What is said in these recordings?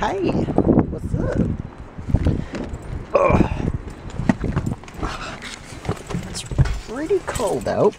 Hi, what's up? Oh, it's pretty cold out.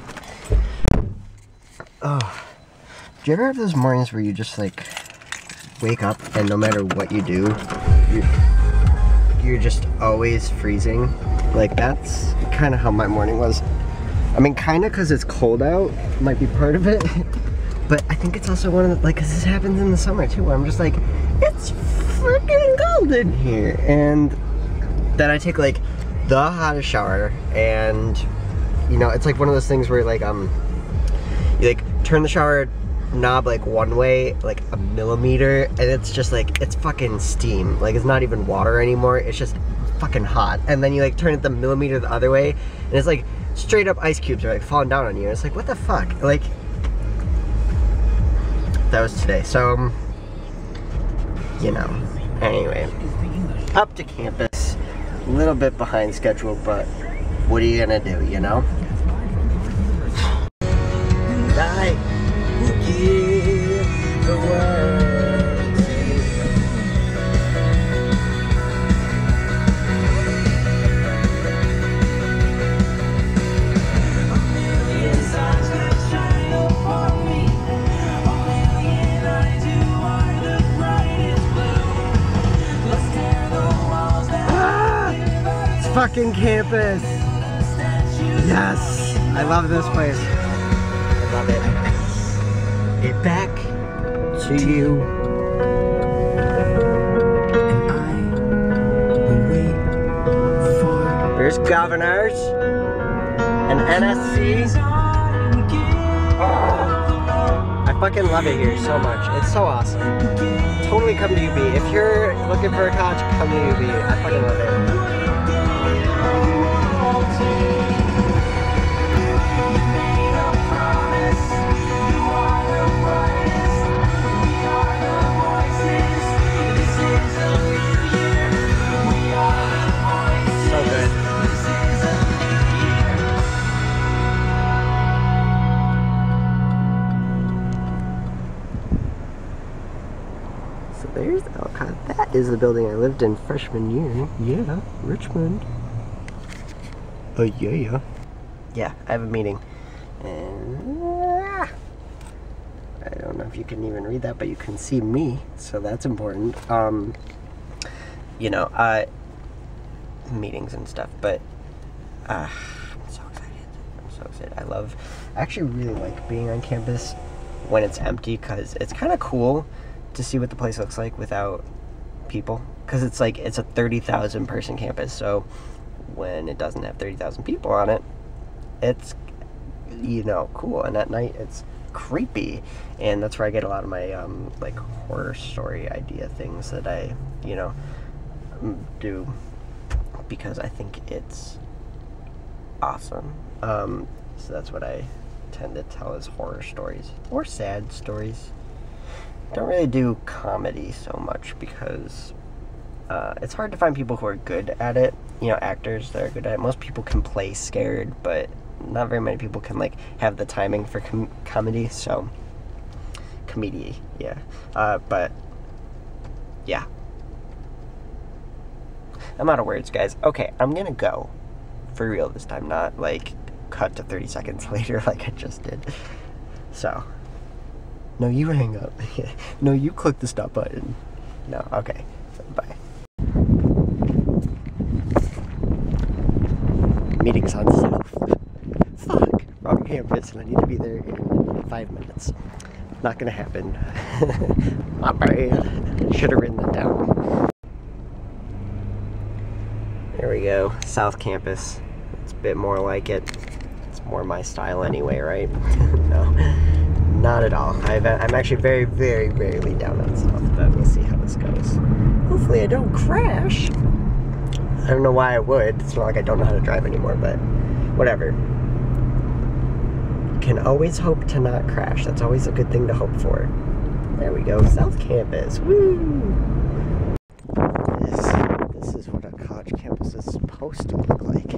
Oh, do you ever have those mornings where you just like wake up and no matter what you do, you're just always freezing? Like that's kind of how my morning was. I mean, kind of because it's cold out might be part of it, but I think it's also one of the, like, because this happens in the summer too, where I'm just like, it's freaking cold in here. And then I take like the hottest shower, and you know, it's like one of those things where like, you like turn the shower knob like one way, like a millimeter, and it's just like, it's fucking steam. Like it's not even water anymore, it's just fucking hot. And then you like turn it the millimeter the other way, and it's like straight up ice cubes are like falling down on you. It's like, what the fuck? Like, that was today. So, you know, anyway, up to campus, a little bit behind schedule, but what are you gonna do, you know? And I will give the world to you. Fucking campus. Yes, I love this place. I love it. Get back to you. And I will wait for. There's Governors and NSC. Oh, I fucking love it here so much. It's so awesome. Totally come to UB. If you're looking for a college, come to UB. I fucking love it. There's Alcott. That is the building I lived in freshman year. Yeah, Richmond. Oh yeah. Yeah, I have a meeting. And I don't know if you can even read that, but you can see me, so that's important. You know, meetings and stuff, but I'm so excited. I'm so excited. I actually really like being on campus when it's empty, because it's kind of cool to see what the place looks like without people, because it's like, it's a 30,000 person campus, so when it doesn't have 30,000 people on it, it's, you know, cool. And at night it's creepy, and that's where I get a lot of my like horror story idea things that I, you know, do, because I think it's awesome. So that's what I tend to tell as horror stories or sad stories. Don't really do comedy so much because it's hard to find people who are good at it, you know, actors that are good at it. Most people can play scared, but not very many people can like have the timing for comedy, so comedy, yeah. But yeah, I'm out of words, guys. Okay, I'm gonna go for real this time, not like cut to 30 seconds later like I just did. So no, you hang up. No, you click the stop button. No, okay. Bye. Meeting's on South. Fuck. Wrong campus, and I need to be there in 5 minutes. Not gonna happen. My bad. Should have written that down. There we go. South Campus. It's a bit more like it. It's more my style anyway, right? No. Not at all. I'm actually very, very rarely down on South, but we'll see how this goes. Hopefully I don't crash. I don't know why I would. It's not like I don't know how to drive anymore, but whatever. Can always hope to not crash. That's always a good thing to hope for. There we go. South Campus. Woo! This is what a college campus is supposed to look like.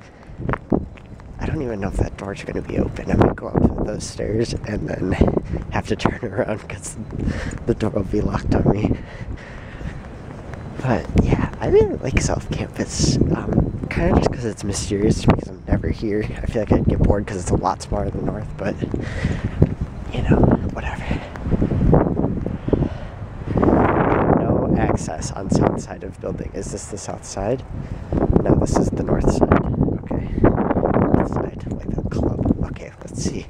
I don't even know if that door's going to be open. I might go up those stairs and then have to turn around because the door will be locked on me. But yeah, I really like South Campus. Kind of just because it's mysterious, because I'm never here. I feel like I'd get bored because it's a lot smaller than North, but you know, whatever. No access on south side of building. Is this the south side? No, this is the north side. Okay. North side, like the club. Okay, let's see.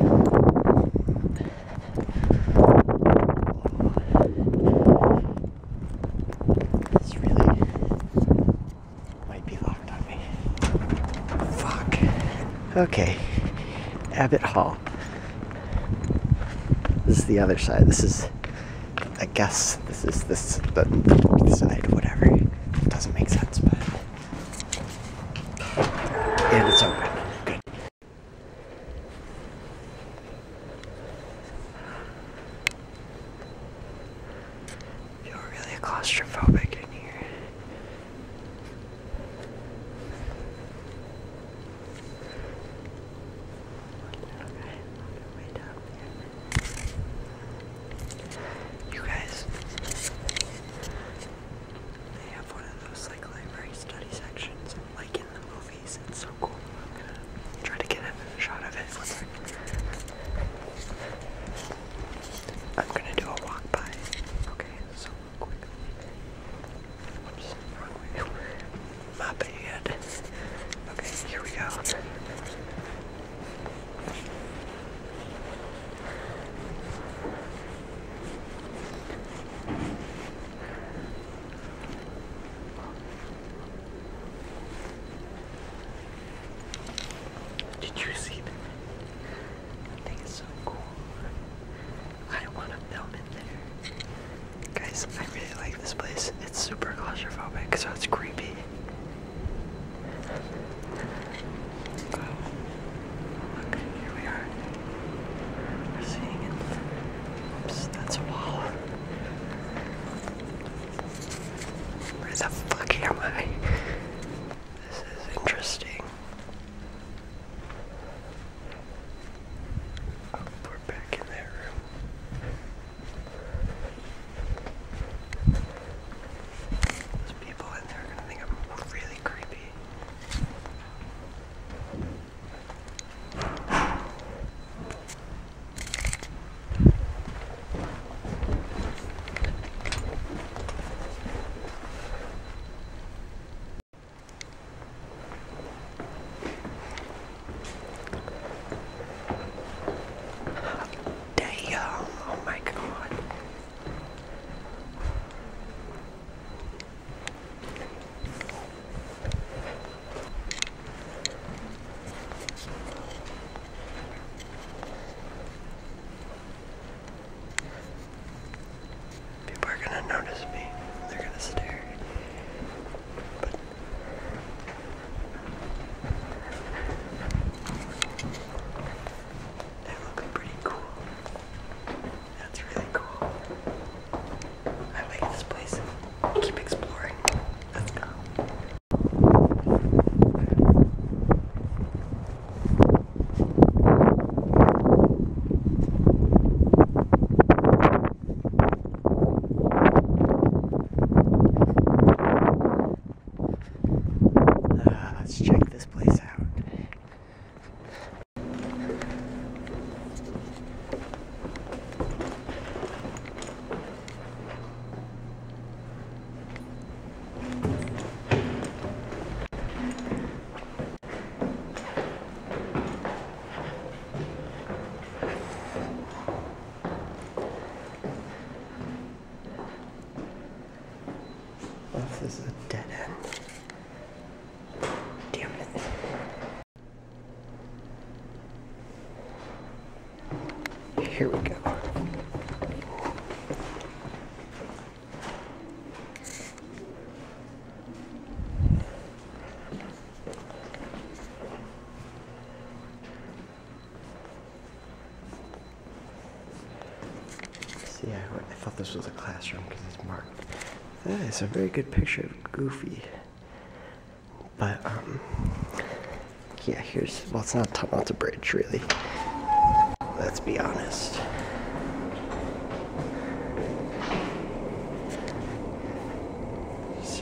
This really might be locked on me. Fuck. Okay. Abbott Hall. This is the other side. This is, I guess, the north side, whatever. It doesn't make sense, but. And it's open. Good. I feel really claustrophobic in here. You guys, they have one of those like library study sections, like in the movies. It's so cool. I'm gonna try to get a shot of it. One second. I'm gonna do a walk by. Okay, so quick. Oops, wrong way. My bad. Okay, here we go. Did you see that? I think it's so cool. I want to film in there. Guys, I really like this place. It's super claustrophobic, so it's creepy. Oh, look, here we are. We're seeing it. Oops, that's a wall. Where the fuck am I? This is interesting. Oh, we're back in that room. Those people in there are gonna think I'm really creepy. Damn, oh my god. People are gonna notice me. They're gonna stare. But they look pretty cool. That's really cool. I like this place. Keep exploring. Let's go. Let's check this place out. Well, this is a dead end. Damn it. Here we go. See, I thought this was a classroom because it's marked. That is a very good picture of Goofy. But, yeah, here's, well, it's not a tunnel, it's a bridge, really. Let's be honest.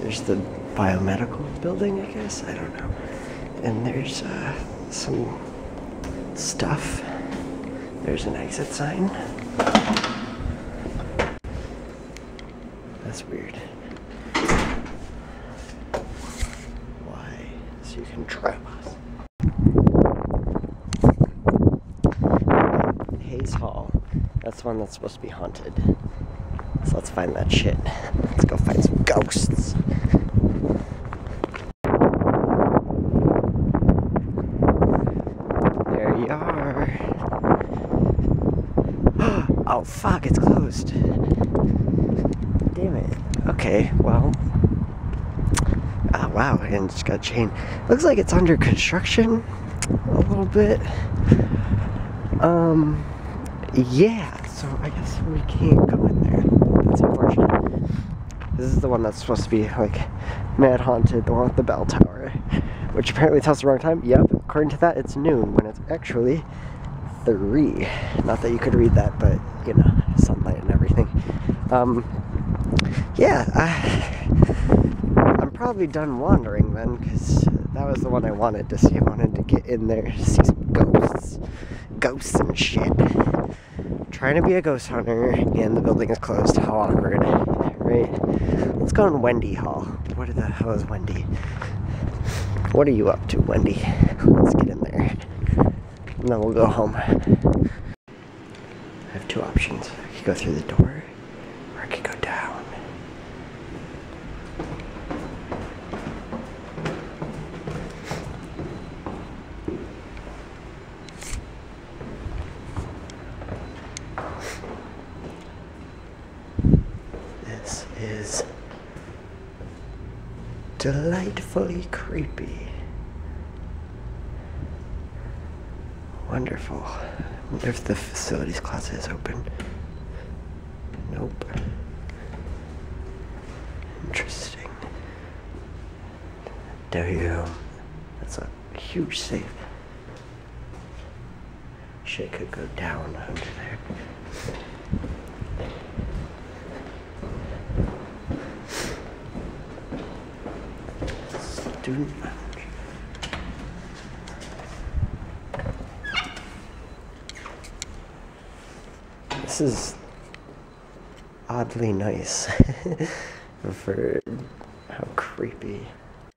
There's the biomedical building, I guess. I don't know. And there's some stuff. There's an exit sign. That's weird. Why? So you can trap us. Hayes Hall. That's one that's supposed to be haunted. So let's find that shit. Let's go find some ghosts. There you are. Oh fuck, it's closed. Damn it. Okay, well. Oh wow, and it's got a chain. Looks like it's under construction a little bit. Yeah, so I guess we can't go in there. That's unfortunate. This is the one that's supposed to be like mad haunted, the one with the bell tower, which apparently tells the wrong time. Yep, according to that, it's noon when it's actually 3. Not that you could read that, but you know, sunlight and everything. Yeah, I'm probably done wandering then, because that was the one I wanted to see. I wanted to get in there to see some ghosts and shit. Trying to be a ghost hunter, and the building is closed. How awkward, right? Let's go in Wendy Hall. What the hell is Wendy? What are you up to, Wendy? Let's get in there, and then we'll go home. I have 2 options. I could go through the door, or I could go down. This is delightfully creepy. Wonderful. I wonder if the facilities closet is open. Nope. Interesting. Damn. That's a huge safe. Shit could go down under there. Student lounge. This is oddly nice for how creepy.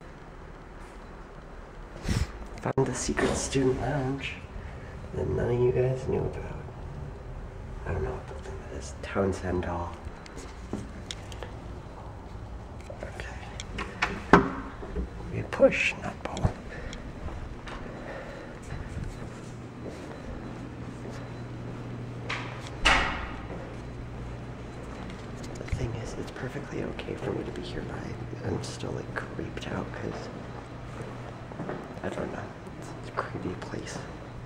Found the secret student lounge that none of you guys knew about. I don't know what building that is. Townsend Hall. Okay. We push, not pull. The thing is, it's perfectly okay for me to be here, but I'm still like creeped out because I don't know. It's a creepy place.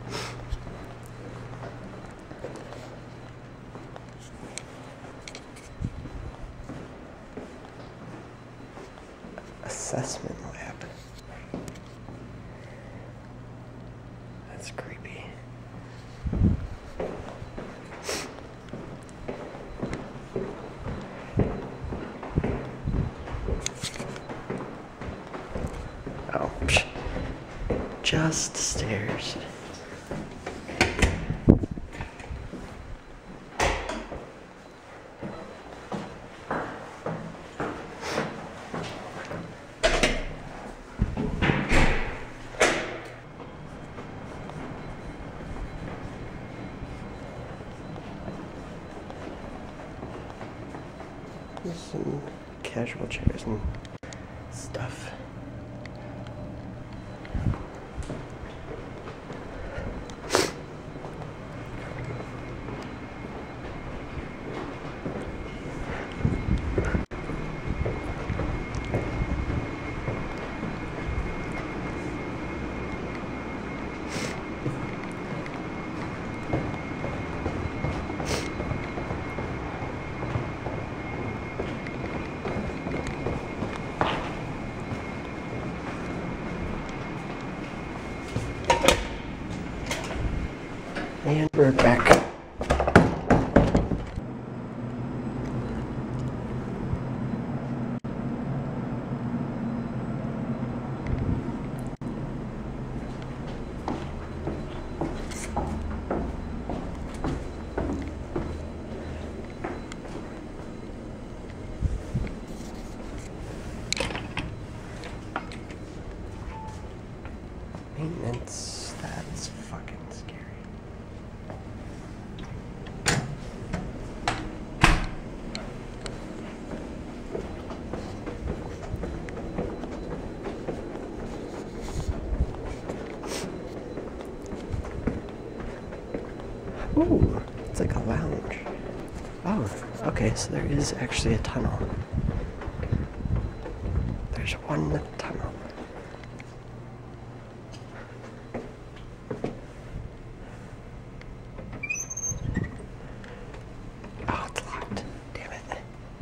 Assessment lab. That's creepy. Oh, psh. Just stairs. There's some casual chairs and stuff. And we're back. Ooh, it's like a lounge. Oh, okay, so there is actually a tunnel. There's one tunnel. Oh, it's locked. Damn it.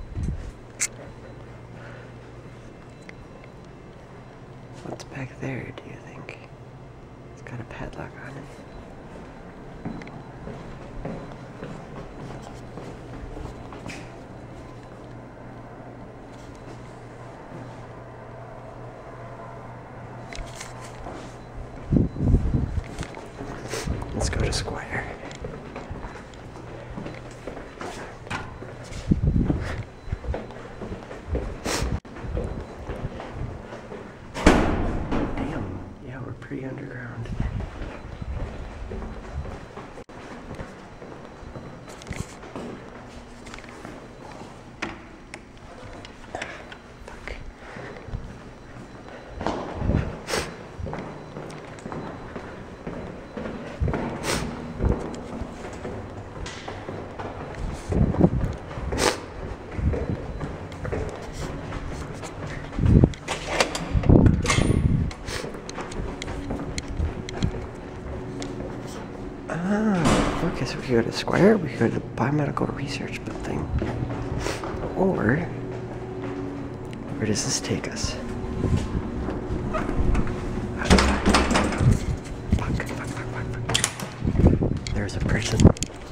What's back there, do you think? It's got a padlock on it. Let's go to Squire. Damn, yeah, we're pretty underground. Okay, so we could go to Squire, we could go to the Biomedical Research Building. Or, where does this take us? Fuck. There's a person.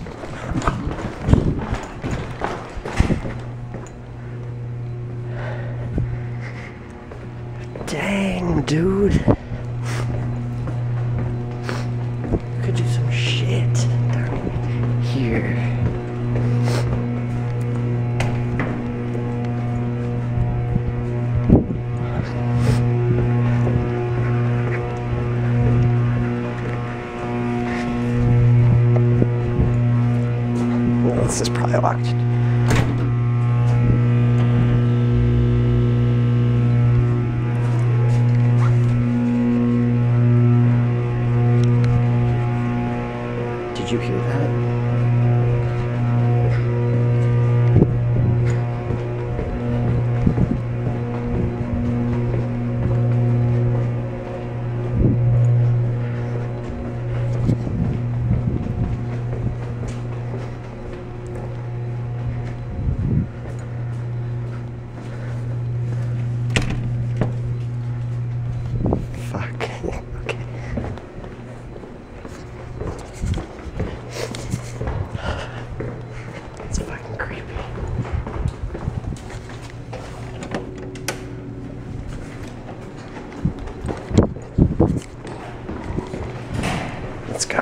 Dang, dude. Could do some shit down here. Well, this is probably locked. Did you hear that? Fuck. Okay. It's fucking creepy. Let's go.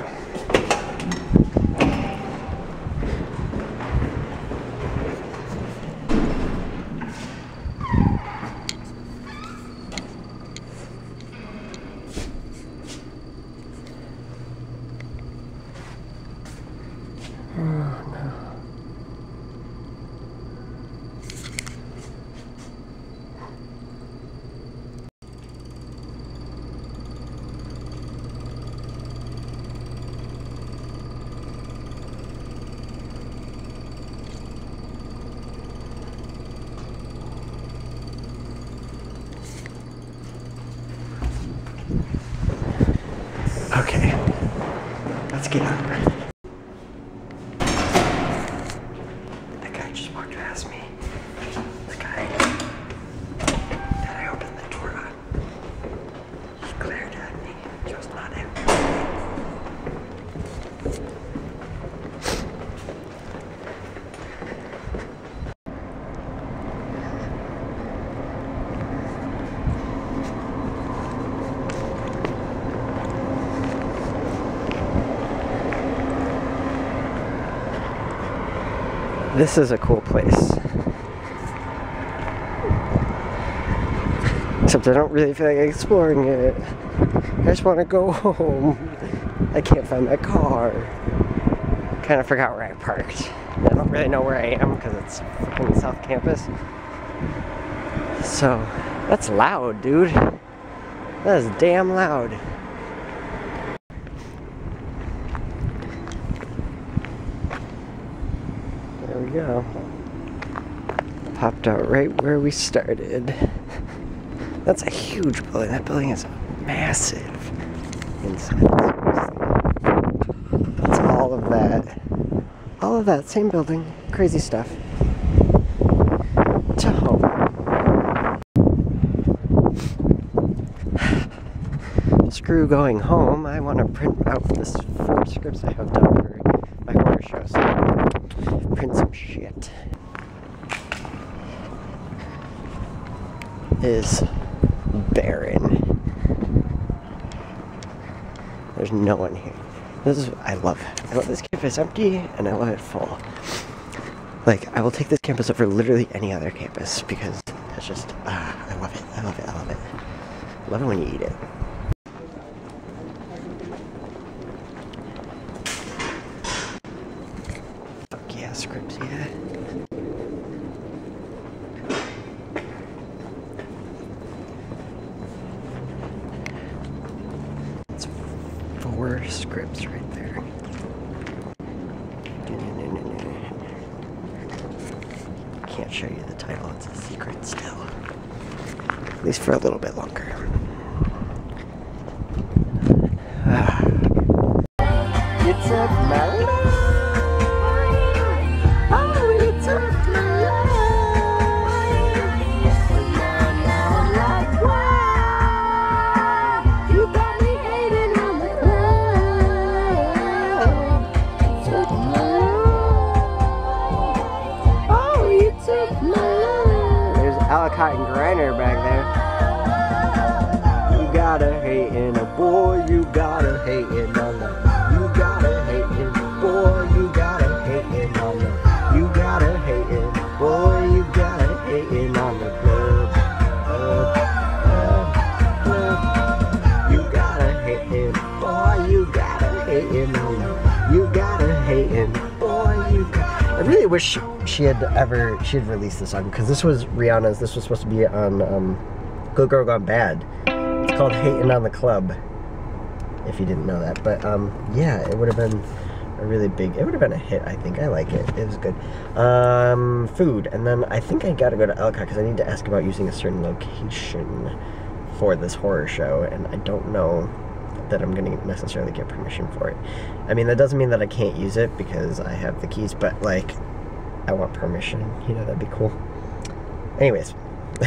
Oh no. Okay, let's get out. The guy just walked past me. The guy that I opened the door on. He glared at me. It was not him. This is a cool place. Except I don't really feel like exploring it. I just want to go home. I can't find my car. Kind of forgot where I parked. I don't really know where I am because it's fucking South Campus. So, that's loud, dude. That is damn loud. we go. Popped out right where we started. That's a huge building. That building is massive inside. That's all of that. All of that, same building. Crazy stuff. To home. Screw going home. I want to print out this 4 scripts I have done for my horror show, so print some shit. Is barren. There's no one here. I love this campus empty, and I love it full. Like, I will take this campus over literally any other campus, because it's just, I love it, I love it, I love it. I love it when you eat it. Fuck yeah, scripts, yeah. It's 4 scripts right there. Can't show you the title, it's a secret still. At least for a little bit longer. You took my love. Oh, you took my love. Now I'm like, wow. You got me hating on the love. Took my love. Oh, you took my love. There's Ellicott and Griner back there. You gotta hate in a boy, you gotta hate in on the. You gotta hate in boy, you gotta hate in on the. You gotta hate in boy, you gotta hate in on the club. You gotta hate in boy, you gotta hate in on the. You gotta hate in boy, you gotta. I really wish she had released this song, because this was Rihanna's. This was supposed to be on Good Girl Gone Bad. It's called Hatin' on the Club, if you didn't know that. But yeah, it would have been a really big, it would have been a hit, I think. I like it. It was good. Food, and then I think I gotta go to Ellicott because I need to ask about using a certain location for this horror show, and I don't know that I'm gonna necessarily get permission for it. I mean, that doesn't mean that I can't use it because I have the keys, but like, I want permission, you know, that'd be cool. Anyways.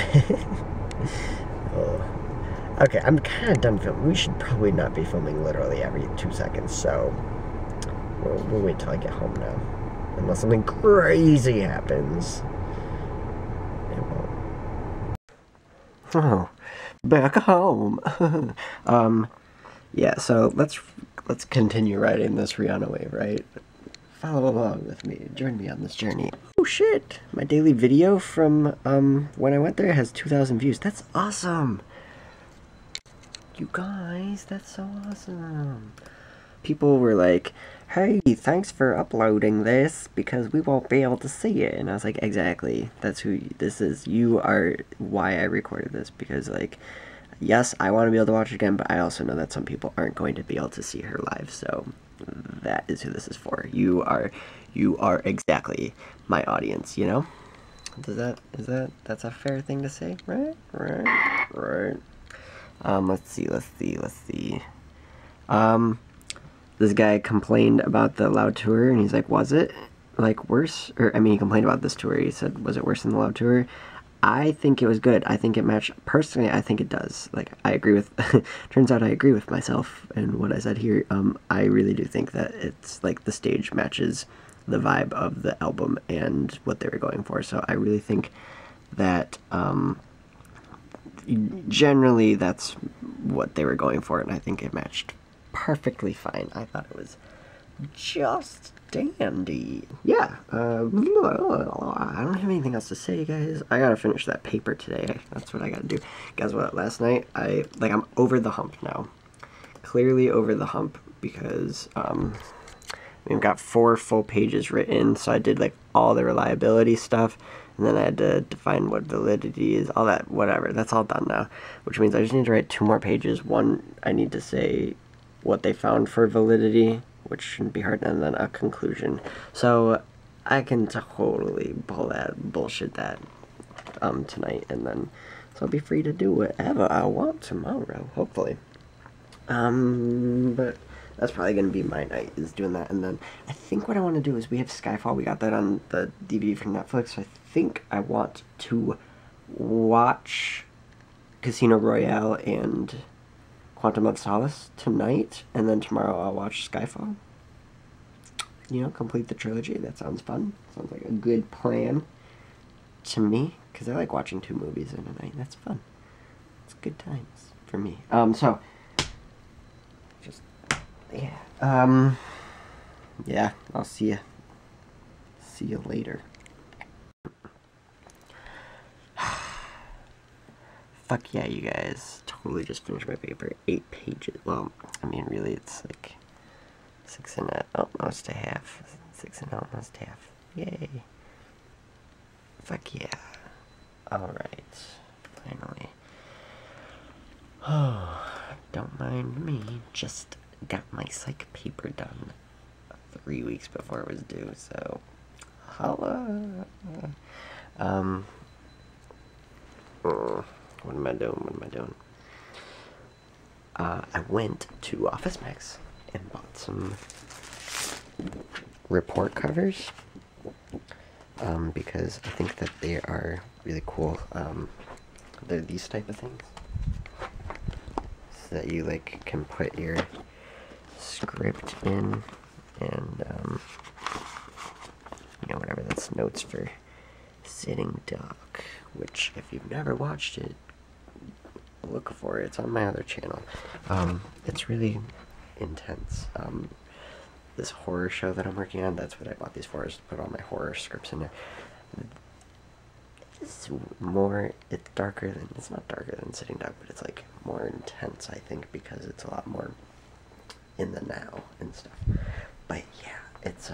Oh. Okay, I'm kind of done filming. We should probably not be filming literally every 2 seconds, so we'll wait till I get home now. Unless something crazy happens. It won't. Oh, back home. Yeah, so let's continue riding this Rihanna wave, right? Follow along with me. Join me on this journey. Oh shit! My daily video from when I went there has 2,000 views. That's awesome! You guys, that's so awesome. People were like, hey, thanks for uploading this because we won't be able to see it. And I was like, exactly. That's who this is. You are why I recorded this, because like, yes, I want to be able to watch it again, but I also know that some people aren't going to be able to see her live. So that is who this is for. You are exactly my audience, you know? That's a fair thing to say, right? Right. Let's see. This guy complained about the Loud tour, and he's like, was it, like, worse? Or, I mean, he complained about this tour. He said, was it worse than the Loud tour? I think it was good. I think it matched, personally, I think it does. Like, I agree with, turns out I agree with myself and what I said here. I really do think that it's, like, the stage matches the vibe of the album and what they were going for. So I really think that, generally that's what they were going for, and I think it matched perfectly fine. I thought it was just dandy. Yeah, I don't have anything else to say, guys. I gotta finish that paper today. That's what I gotta do. Guys, what, last night, I'm over the hump now. Clearly over the hump, because, we've got 4 full pages written, so I did, like, all the reliability stuff, and then I had to define what validity is, all that, whatever. That's all done now, which means I just need to write 2 more pages. One, I need to say what they found for validity, which shouldn't be hard, and then a conclusion. So I can totally pull that bullshit that tonight, and then so I'll be free to do whatever I want tomorrow, hopefully. But that's probably gonna be my night, is doing that. And then I think what I want to do is, we have Skyfall. We got that on the DVD from Netflix. So I think I want to watch Casino Royale and Quantum of Solace tonight, and then tomorrow I'll watch Skyfall. You know, complete the trilogy. That sounds fun. Sounds like a good plan to me, because I like watching 2 movies in a night. That's fun. It's good times for me. So just yeah, I'll see you later. Fuck yeah, you guys. Totally just finished my paper. 8 pages. Well, I mean, really, it's like 6 and almost a half. 6 and almost half. Yay. Fuck yeah. Alright. Finally. Oh, don't mind me. Just got my psych paper done 3 weeks before it was due, so holla. What am I doing? I went to Office Max and bought some report covers, because I think that they are really cool. They're these type of things, so that you like can put your script in, and you know, whatever, that's notes for Sitting Duck, which if you've never watched it, look for it. It's on my other channel. It's really intense. This horror show that I'm working on, that's what I bought these for, is to put all my horror scripts in there. It's darker than, it's not darker than Sitting Duck, but it's like more intense, I think, because it's a lot more in the now and stuff. But yeah, it's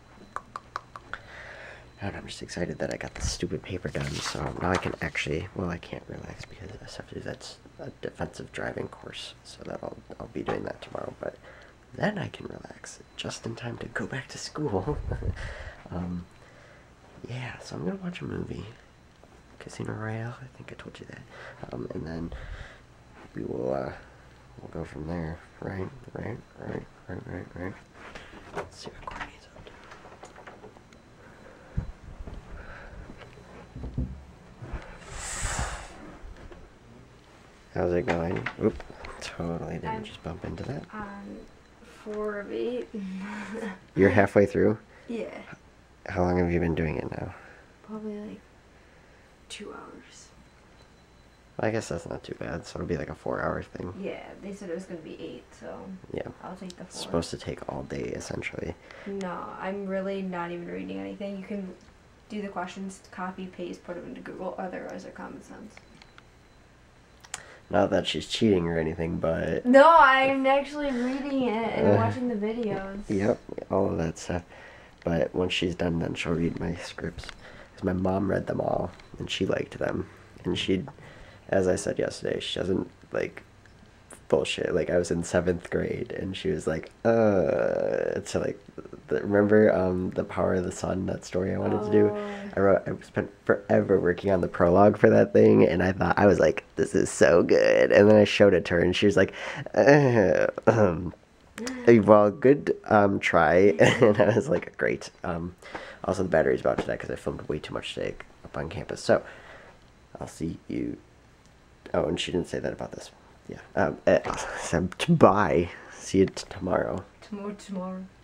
I'm just excited that I got this stupid paper done, so now I can actually, well, I can't relax because I have to do that's a defensive driving course, so that I'll be doing that tomorrow, but then I can relax just in time to go back to school. Yeah, so I'm gonna watch a movie, Casino Royale, I think I told you that, and then we will, we'll go from there, right? Let's see what Courtney's up to. How's it going? Oop, totally didn't just bump into that. 4 of 8. You're halfway through? Yeah. How long have you been doing it now? Probably like 2 hours. Well, I guess that's not too bad, so it'll be like a 4-hour thing. Yeah, they said it was going to be 8, so yeah, I'll take the 4. It's supposed to take all day, essentially. No, I'm really not even reading anything. You can do the questions, copy, paste, put them into Google, otherwise they're common sense. Not that she's cheating or anything, but... No, I'm actually reading it and watching the videos. Yep, all of that stuff. But once she's done, then she'll read my scripts. Because my mom read them all, and she liked them. And she, as I said yesterday, she doesn't, like, bullshit. Like, I was in 7th grade, and she was like, so, like, remember The Power of the Sun, that story I wanted to do? I spent forever working on the prologue for that thing, and I was like, this is so good. And then I showed it to her, and she was like, well, good try. And I was like, great. Also, the battery's about to die because I filmed way too much today up on campus. So, I'll see you. Oh, and she didn't say that about this. Yeah. Bye. See you tomorrow. Tomorrow.